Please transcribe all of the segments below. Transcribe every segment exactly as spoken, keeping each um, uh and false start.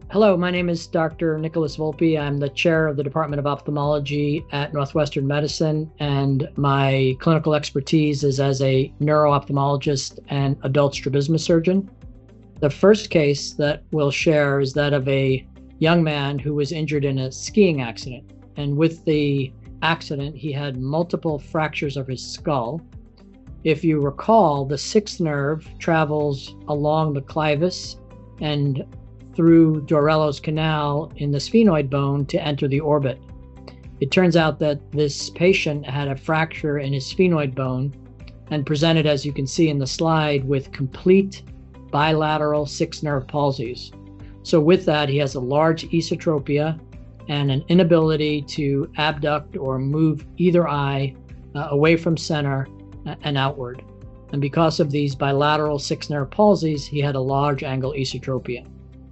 Hello, my name is Doctor Nicholas Volpe. I'm the chair of the Department of Ophthalmology at Northwestern Medicine, and my clinical expertise is as a neuro-ophthalmologist and adult strabismus surgeon. The first case that we'll share is that of a young man who was injured in a skiing accident. And with the accident, he had multiple fractures of his skull. If you recall, the sixth nerve travels along the clivus and through Dorello's canal in the sphenoid bone to enter the orbit. It turns out that this patient had a fracture in his sphenoid bone and presented, as you can see in the slide, with complete bilateral sixth nerve palsies. So with that, he has a large esotropia and an inability to abduct or move either eye uh, away from center and outward. And because of these bilateral sixth nerve palsies, he had a large angle esotropia.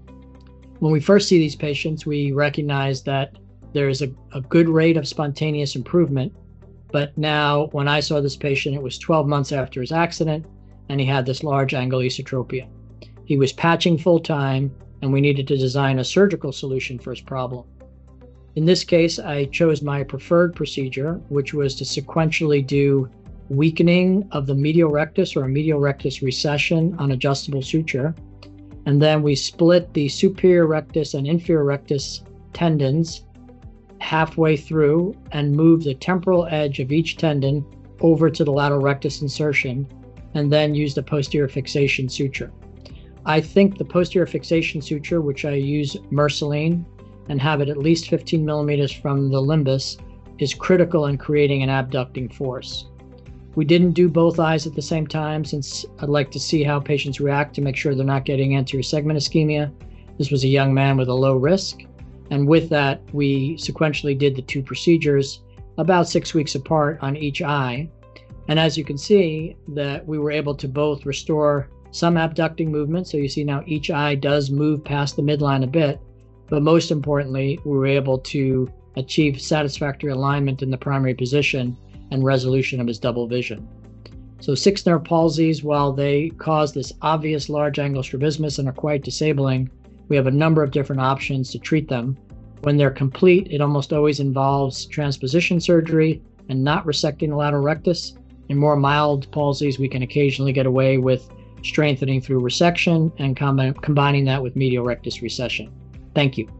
When we first see these patients, we recognize that there is a, a good rate of spontaneous improvement. But now, when I saw this patient, it was twelve months after his accident, and he had this large angle esotropia. He was patching full time, and we needed to design a surgical solution for his problem. In this case, I chose my preferred procedure, which was to sequentially do weakening of the medial rectus or a medial rectus recession on adjustable suture. And then we split the superior rectus and inferior rectus tendons halfway through and move the temporal edge of each tendon over to the lateral rectus insertion, and then use the posterior fixation suture. I think the posterior fixation suture, which I use Merceline and have it at least fifteen millimeters from the limbus, is critical in creating an abducting force. We didn't do both eyes at the same time, since I'd like to see how patients react to make sure they're not getting anterior segment ischemia. This was a young man with a low risk. And with that, we sequentially did the two procedures about six weeks apart on each eye. And as you can see, that we were able to both restore some abducting movement. So you see now each eye does move past the midline a bit. But most importantly, we were able to achieve satisfactory alignment in the primary position and resolution of his double vision. So sixth nerve palsies, while they cause this obvious large angle strabismus and are quite disabling, we have a number of different options to treat them. When they're complete, it almost always involves transposition surgery and not resecting the lateral rectus. In more mild palsies, we can occasionally get away with strengthening through resection and com- combining that with medial rectus recession. Thank you.